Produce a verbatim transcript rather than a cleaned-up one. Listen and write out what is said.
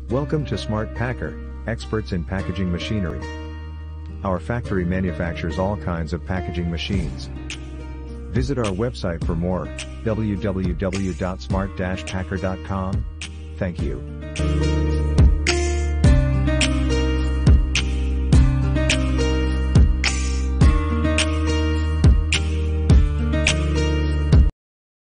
Welcome to Smart Packer, experts in packaging machinery. Our factory manufactures all kinds of packaging machines. Visit our website for more, w w w dot smart dash packer dot com. Thank you.